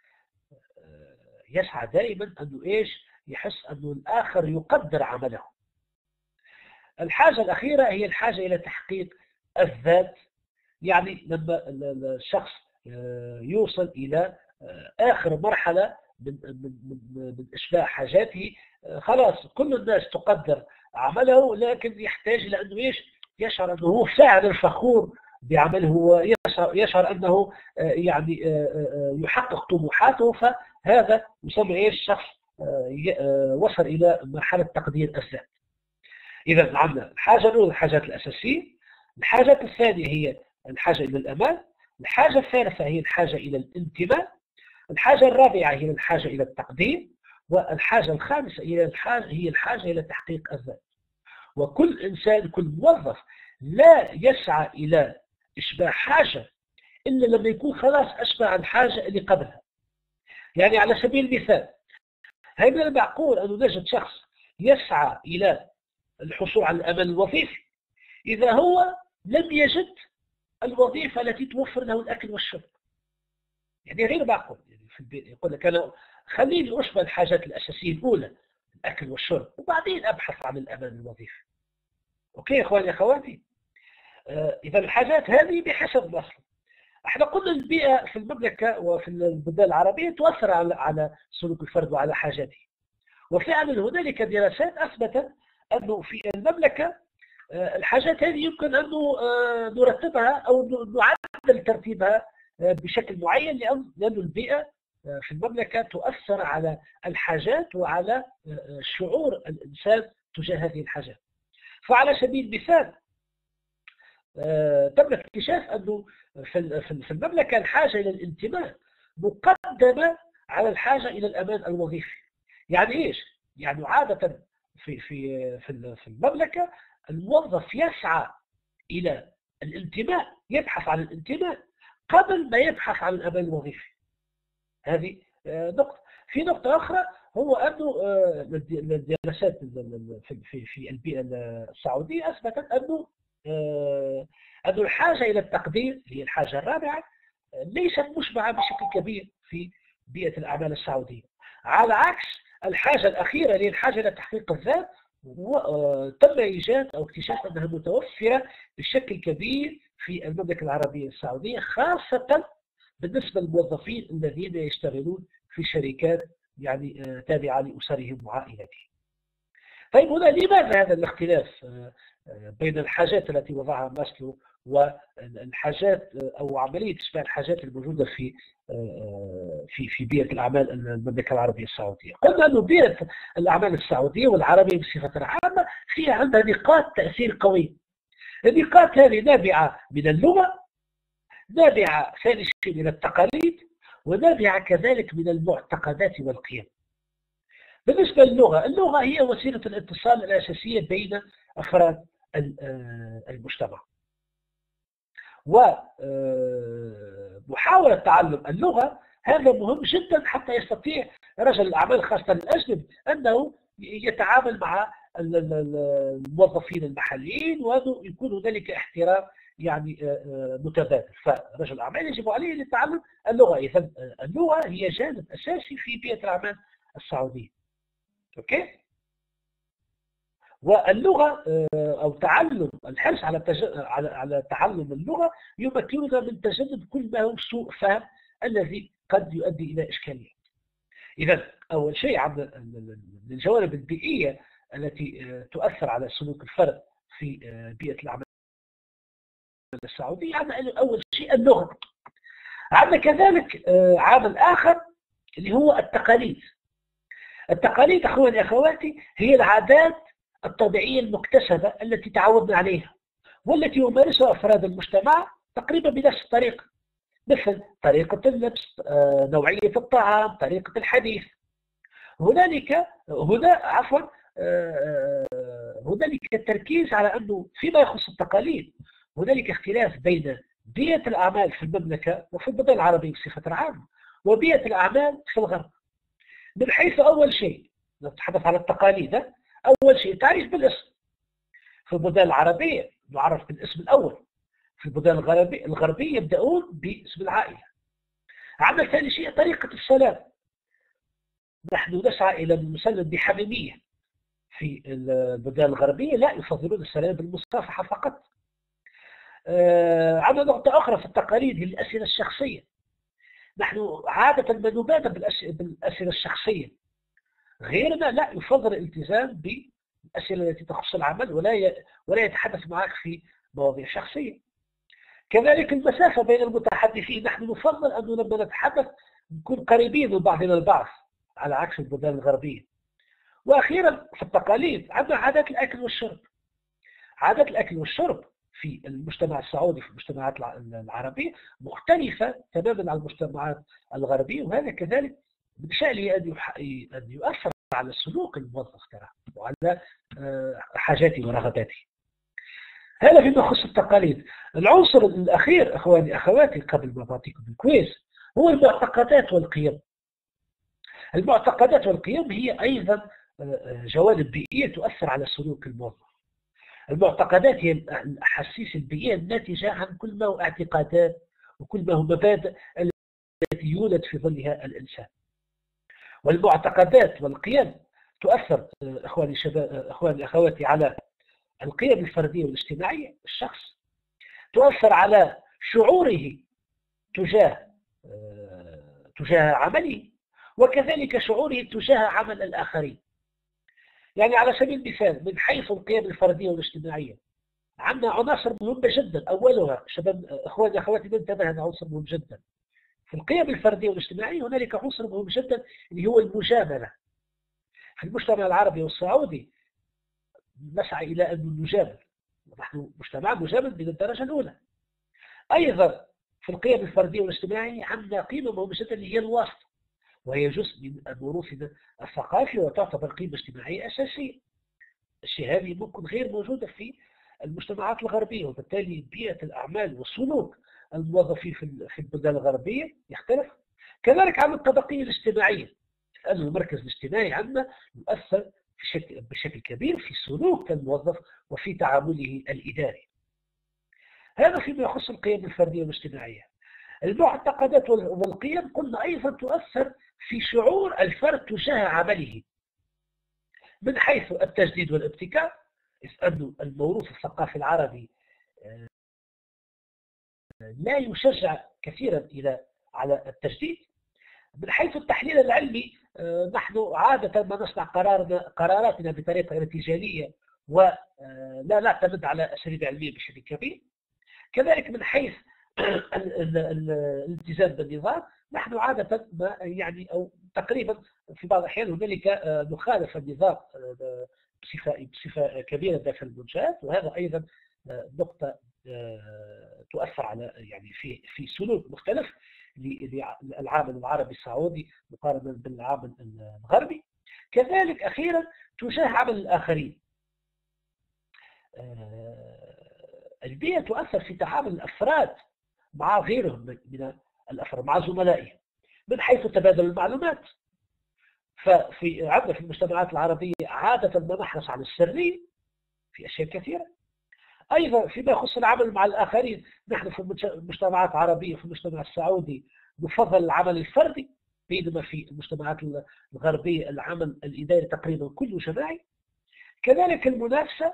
يسعى دائما أنه إيش؟ يحس أنه الآخر يقدر عمله. الحاجة الأخيرة هي الحاجة إلى تحقيق الذات. يعني لما الشخص يوصل إلى آخر مرحلة من, من, من, من إشباع حاجاته، خلاص كل الناس تقدر عمله، لكن يحتاج إلى أنه إيش؟ يشعر أنه هو فعلا فخور بعمله، ويشعر يشعر أنه يعني يحقق طموحاته، فهذا يسمى إيش؟ شخص وصل إلى مرحلة تقدير الذات. إذا عندنا الحاجة الأولى الحاجات الأساسية، الحاجة الثانية هي الحاجة إلى الأمان، الحاجة الثالثة هي الحاجة إلى الانتماء، الحاجة الرابعة هي الحاجة إلى التقدير، والحاجة الخامسة هي الحاجة هي الحاجة إلى تحقيق الذات. وكل إنسان، كل موظف لا يسعى إلى إشباع حاجة إلا لما يكون خلاص أشبع الحاجة اللي قبلها. يعني على سبيل المثال، هل من المعقول أن نجد شخص يسعى إلى الحصول على الأمان الوظيفي إذا هو لم يجد الوظيفة التي توفر له الأكل والشرب؟ يعني غير معقول. يعني في البيت يقول لك أنا خليني أشبع الحاجات الأساسية الأولى، الأكل والشرب، وبعدين أبحث عن الأمان الوظيفي. أوكي يا إخواني أخواتي؟ آه إذا الحاجات هذه بحسب الأصل. احنا قلنا البيئة في المملكة وفي البلدان العربية تؤثر على على سلوك الفرد وعلى حاجاته. وفعلا هنالك دراسات أثبتت أنه في المملكة الحاجات هذه يمكن أن نرتبها أو نعدل ترتيبها بشكل معين، لأن البيئة في المملكة تؤثر على الحاجات وعلى شعور الإنسان تجاه هذه الحاجات. فعلى سبيل المثال تم اكتشاف أنه في المملكة الحاجة إلى الانتماء مقدمة على الحاجة إلى الأمان الوظيفي. يعني إيش؟ يعني عادة في في في المملكة الموظف يسعى إلى الانتماء، يبحث عن الانتماء قبل ما يبحث عن الأمان الوظيفي. هذه نقطة. في نقطة أخرى هو أنه الدراسات في في البيئة السعودية أثبتت أنه أنه الحاجة إلى التقدير هي الحاجة الرابعة ليست مشبعة بشكل كبير في بيئة الأعمال السعودية، على عكس الحاجة الأخيرة اللي هي الحاجة إلى تحقيق الذات، وتم إيجاد أو اكتشاف أنها متوفرة بشكل كبير في المملكة العربية السعودية، خاصة بالنسبة للموظفين الذين يشتغلون في شركات يعني تابعة لأسرهم وعائلاتهم. طيب هنا لماذا هذا الاختلاف بين الحاجات التي وضعها ماسلو والحاجات أو عملية إشباع الحاجات الموجودة في في في بيئة الأعمال المملكة العربية السعودية؟ قلنا أن بيئة الأعمال السعودية والعربية بصفة عامة فيها عندها نقاط تأثير قوية. النقاط هذه نابعة من اللغة، نابعة ثاني شيء من التقاليد، ونابعة كذلك من المعتقدات والقيم. بالنسبة للغة، اللغة هي وسيلة الاتصال الأساسية بين أفراد المجتمع، ومحاولة تعلم اللغة هذا مهم جدا حتى يستطيع رجل الأعمال خاصة الأجنبي أنه يتعامل مع الموظفين المحليين، وأنه يكون هنالك احترام يعني متبادل. فرجل الأعمال يجب عليه أن يتعلم اللغة. إذن اللغة هي جانب أساسي في بيئة الأعمال السعودية. أوكي؟ واللغة أو تعلم الحرص على تج... على على تعلم اللغة يمكننا من تجنب كل ما هو سوء فهم الذي قد يؤدي إلى إشكاليات. إذا أول شيء عن الجوانب البيئية التي تؤثر على سلوك الفرد في بيئة الأعمال السعودية، عندنا أول شيء اللغة. عندنا كذلك عامل آخر اللي هو التقاليد. التقاليد أخواني أخواتي هي العادات الطبيعية المكتسبة التي تعودنا عليها والتي يمارسها أفراد المجتمع تقريبا بنفس الطريقة، مثل طريقة اللبس، نوعية الطعام، طريقة الحديث. هنالك هنا عفوا هنالك التركيز على أنه فيما يخص التقاليد هنالك اختلاف بين بيئة الأعمال في المملكة وفي البلدان العربية بصفة عامة وبيئة الأعمال في الغرب. من حيث أول شيء نتحدث على التقاليد، أول شيء تعريف بالاسم. في البلدان العربية نعرف بالاسم الأول، في البلدان الغربية الغربية يبدأون باسم العائلة. عمل ثاني شيء طريقة السلام، نحن نسعى إلى أن نسلم بحميمية. في البلدان الغربية لا، يفضلون السلام بالمصافحة فقط. عندنا نقطة أخرى في التقاليد هي الأسئلة الشخصية. نحن عادة ما نبادر بالأسئلة الشخصية، غيرنا لا، يفضل الالتزام بالأسئلة التي تخص العمل ولا ولا يتحدث معك في مواضيع شخصية. كذلك المسافة بين المتحدثين، نحن نفضل أنه لما نتحدث نكون قريبين من بعضنا البعض على عكس البلدان الغربية. وأخيرا في التقاليد عندنا عادات الأكل والشرب. عادات الأكل والشرب في المجتمع السعودي في المجتمعات العربية مختلفة تماما عن المجتمعات الغربية، وهذا كذلك من شأنه أن يؤثر على سلوك الموظف ترى وعلى حاجاته ورغباته. هذا فيما يخص التقاليد. العنصر الأخير أخواني أخواتي قبل ما بعطيكم الكويس هو المعتقدات والقيم. المعتقدات والقيم هي أيضا جوانب بيئية تؤثر على سلوك الموظف. المعتقدات هي الأحاسيس البيئية الناتجة عن كل ما هو اعتقادات وكل ما هو مبادئ التي يولد في ظلها الإنسان. والمعتقدات والقيم تؤثر أخواني شباب أخواني أخواتي على القيم الفردية والاجتماعية. الشخص تؤثر على شعوره تجاه تجاه عمله وكذلك شعوره تجاه عمل الآخرين. يعني على سبيل المثال من حيث القيم الفردية والاجتماعية عندنا عناصر مهمة جدا. أولها شباب أخواني أخواتي ننتبه، هذا عنصر مهم جدا في القيم الفردية والاجتماعية. هنالك عنصر مهم جدا اللي هو المجاملة. في المجتمع العربي والسعودي نسعى إلى أن نجامل، نحن مجتمع مجامل من الدرجة الأولى. أيضا في القيم الفردية والاجتماعية عندنا قيمة مهمة جدا اللي هي الواسطة، وهي جزء من موروثنا الثقافي وتعتبر قيمة اجتماعية أساسية. الشيء هذه ممكن غير موجودة في المجتمعات الغربية، وبالتالي بيئة الأعمال وسلوك الموظفين في البلدان الغربية يختلف. كذلك عن الطبقية الاجتماعية، لأن المركز الاجتماعي عندنا يؤثر بشكل, بشكل كبير في سلوك الموظف وفي تعامله الإداري. هذا فيما يخص القيم الفردية والاجتماعية. المعتقدات والقيم قلنا أيضا تؤثر في شعور الفرد تجاه عمله من حيث التجديد والابتكار، إذ أن الموروث الثقافي العربي لا يشجع كثيرا إلى على التجديد. من حيث التحليل العلمي نحن عادة ما نصنع قرارنا قراراتنا بطريقة ارتجالية ولا نعتمد على أساليب علمية بشكل كبير. كذلك من حيث الالتزام بالنظام نحن عادة ما يعني أو تقريبا في بعض الأحيان هنالك نخالف النظام بصفة بصفة كبيرة داخل المنشآت، وهذا أيضا نقطة تؤثر على يعني في في سلوك مختلف للعامل العربي السعودي مقارنة بالعامل الغربي. كذلك أخيرا تجاه عمل الآخرين، البيئة تؤثر في تعامل الأفراد مع غيرهم من الأفراد مع زملائهم من حيث تبادل المعلومات. ففي عندنا في المجتمعات العربية عادة ما نحرص على السرية في أشياء كثيرة. أيضا فيما يخص العمل مع الآخرين نحن في المجتمعات العربية في المجتمع السعودي نفضل العمل الفردي، بينما في المجتمعات الغربية العمل الإداري تقريبا كله جماعي. كذلك المنافسة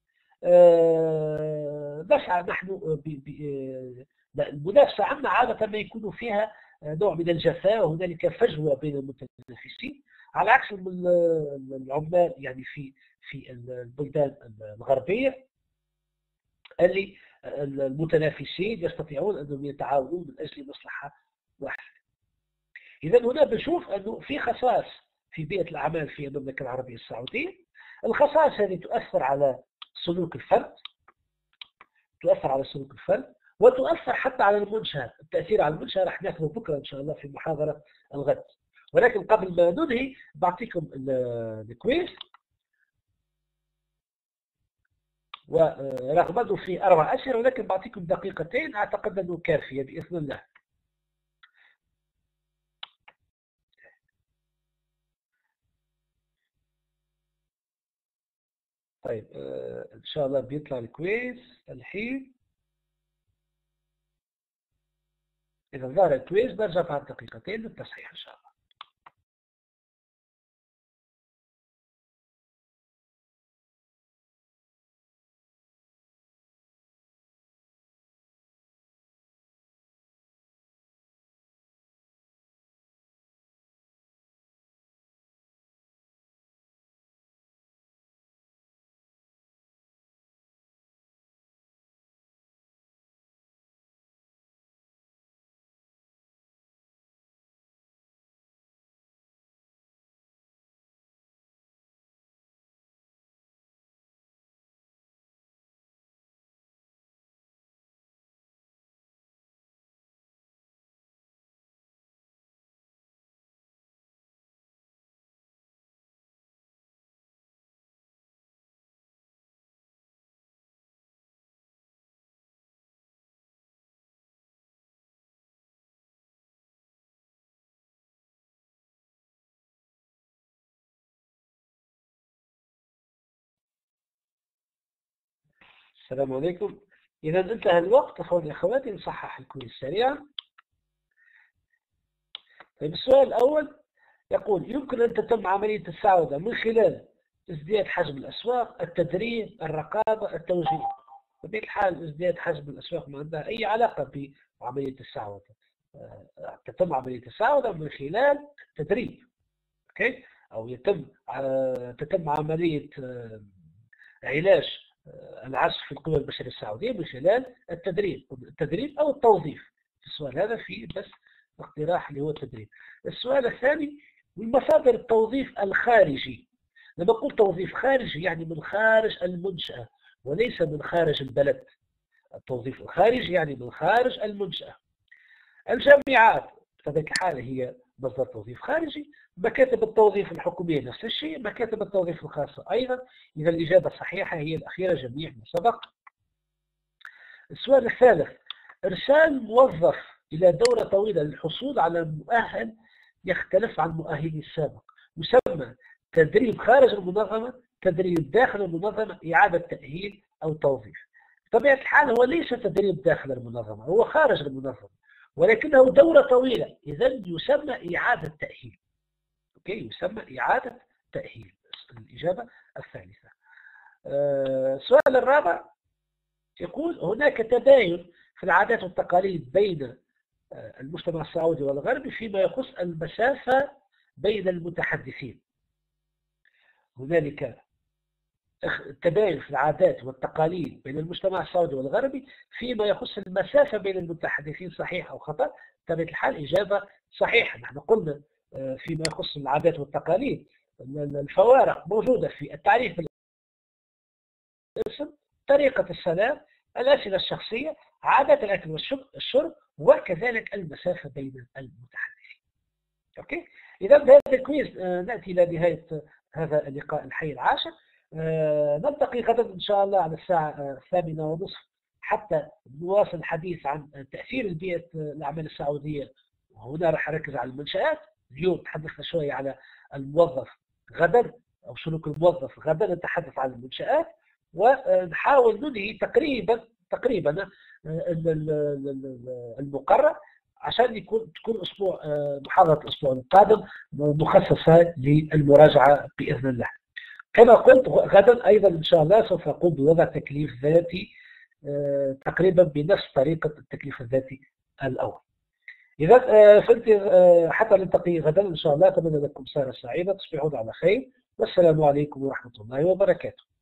نسعى نحن المنافسة عندنا عادة ما يكون فيها نوع من الجفاء وهنالك فجوة بين المتنافسين، على عكس العمال يعني في في البلدان الغربية اللي المتنافسين يستطيعون أنهم يتعاونون من أجل مصلحة واحدة. إذا هنا بنشوف أنه في خصائص في بيئة الأعمال في المملكة العربية السعودية. الخصائص هذه تؤثر على سلوك الفرد تؤثر على سلوك الفرد وتؤثر حتى على المنشأ. التأثير على المنشأ راح ناخذه بكرة إن شاء الله في محاضرة الغد. ولكن قبل ما ننهي بعطيكم الكويز، ورغم أنه في أربع أسئلة ولكن بعطيكم دقيقتين أعتقد أنه كافية بإذن الله. طيب إن شاء الله بيطلع الكويز الحين. إذا ظهر الكويز برجع بعد دقيقتين للتصحيح إن شاء الله. السلام عليكم. إذا انتهى الوقت أخواني أخواتي نصحح الكويز سريعا. طيب السؤال الأول يقول: يمكن أن تتم عملية السعودة من خلال ازدياد حجم الأسواق، التدريب، الرقابة، التوجيه. بطبيعة الحال ازدياد حجم الأسواق ما عندها أي علاقة بعملية السعودة. تتم عملية السعودة من خلال التدريب، أوكي؟ أو يتم تتم عملية علاج العجز في القوى البشرية السعودية من خلال التدريب التدريب أو التوظيف. السؤال هذا فيه بس اقتراح اللي هو التدريب. السؤال الثاني: من مصادر التوظيف الخارجي. لما أقول توظيف خارجي يعني من خارج المنشأة وليس من خارج البلد. التوظيف الخارجي يعني من خارج المنشأة. الجامعات بطبيعة الحال هي مصدر توظيف خارجي. مكاتب التوظيف الحكومية نفس الشيء. مكاتب التوظيف الخاصة أيضا. إذا الإجابة الصحيحة هي الأخيرة جميع ما سبق. السؤال الثالث: إرسال موظف إلى دورة طويلة للحصول على مؤهل يختلف عن مؤهله السابق يسمى تدريب خارج المنظمة، تدريب داخل المنظمة، إعادة تأهيل أو توظيف. بطبيعة الحال هو ليس تدريب داخل المنظمة، هو خارج المنظمة ولكنه دورة طويلة، إذا يسمى إعادة تأهيل. أوكي، يسمى إعادة تأهيل. الإجابة الثالثة. أه السؤال الرابع يقول: هناك تباين في العادات والتقاليد بين المجتمع السعودي والغربي فيما يخص المسافة بين المتحدثين. هنالك تباين في العادات والتقاليد بين المجتمع السعودي والغربي فيما يخص المسافة بين المتحدثين. صحيح أو خطأ؟ بطبيعة الحال إجابة صحيحة. نحن قلنا فيما يخص العادات والتقاليد الفوارق موجودة في التعريف بالاسم، طريقة السلام، الأسئلة الشخصية، عادات الأكل والشرب، وكذلك المسافة بين المتحدثين. أوكي؟ إذا بهذا الكويز نأتي إلى نهاية هذا اللقاء الحي العاشر. نلتقي غدا إن شاء الله على الساعة الثامنة ونصف حتى نواصل الحديث عن تأثير البيئة الأعمال السعودية، وهنا راح أركز على المنشآت. اليوم تحدثنا شوية على الموظف، غدا أو سلوك الموظف، غدا نتحدث عن المنشآت، ونحاول ننهي تقريبا تقريبا المقرر عشان يكون تكون اسبوع محاضره الاسبوع القادم مخصصه للمراجعه باذن الله. كما قلت غدا ايضا ان شاء الله سوف اقوم بوضع تكليف ذاتي تقريبا بنفس طريقه التكليف الذاتي الاول. اذا فانت حتى نلتقي غدا ان شاء الله. اتمنى لكم سهره سعيده، تصبحون على خير، والسلام عليكم ورحمه الله وبركاته.